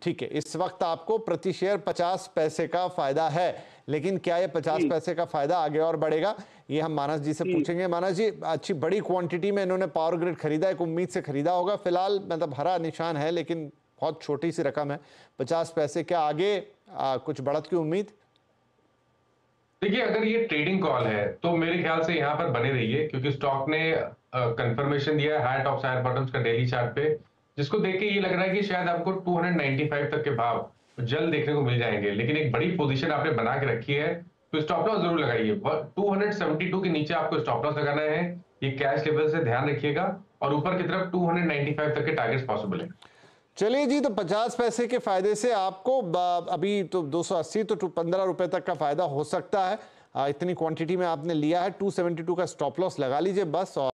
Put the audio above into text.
ठीक है, इस वक्त आपको प्रति शेयर 50 पैसे का फायदा है, लेकिन क्या ये 50 जी, पैसे का फायदा आगे और बढ़ेगा, ये हम मानस जी से जी। पूछेंगे। मानस जी, अच्छी बड़ी क्वांटिटी में इन्होंने पावर ग्रिड खरीदा, एक उम्मीद से खरीदा होगा, फिलहाल मतलब हरा निशान है लेकिन बहुत छोटी सी रकम है, 50 पैसे। क्या आगे कुछ बढ़त की उम्मीद? देखिए, अगर ये ट्रेडिंग कॉल है तो मेरे ख्याल से यहाँ पर बने रहिए, क्योंकि स्टॉक ने कंफर्मेशन दिया है हाई टॉप्स हायर बॉटम्स का डेली चार्ट पे, जिसको देख के ये लग रहा है कि शायद आपको 295 तक के भाव जल्द देखने को मिल जाएंगे। लेकिन एक बड़ी पोजीशन आपने बना के रखी है तो स्टॉप लॉस जरूर लगाइए। 272 के नीचे आपको स्टॉप लॉस लगाना है, ये कैश लेवल से ध्यान रखिएगा, और ऊपर की तरफ 295 तक के टारगेट्स पॉसिबल है। चलिए जी, तो 50 पैसे के फायदे से आपको अभी तो 280 तो 15 रुपए तक का फायदा हो सकता है। इतनी क्वांटिटी में आपने लिया है, 272 का स्टॉप लॉस लगा लीजिए बस। और